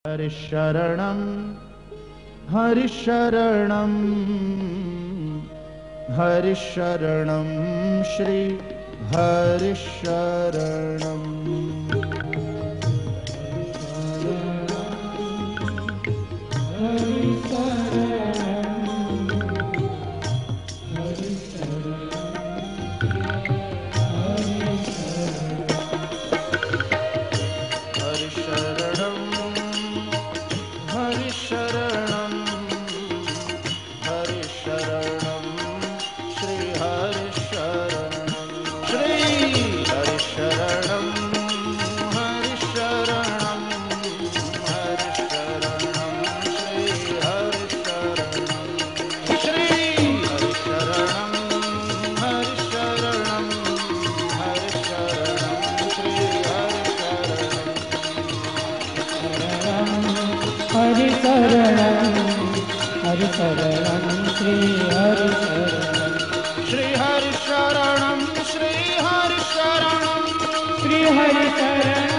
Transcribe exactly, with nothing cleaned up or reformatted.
हरिशरणं हरिशरणं हरिशरणं Shri हरिशरणं हरिशरणं हरिशरणं Shri हरिशरणं Shri हरिशरणं हरिशरणं हरिशरणं Shri हरिशरणं Shri हरिशरणं हरिशरणं हरिशरणं Shri हरिशरणं हरिशरणं हरिशरणं Shri हरिशरणं Shri हरिशरणं Shri हरिशरणं Shri हरिशरणं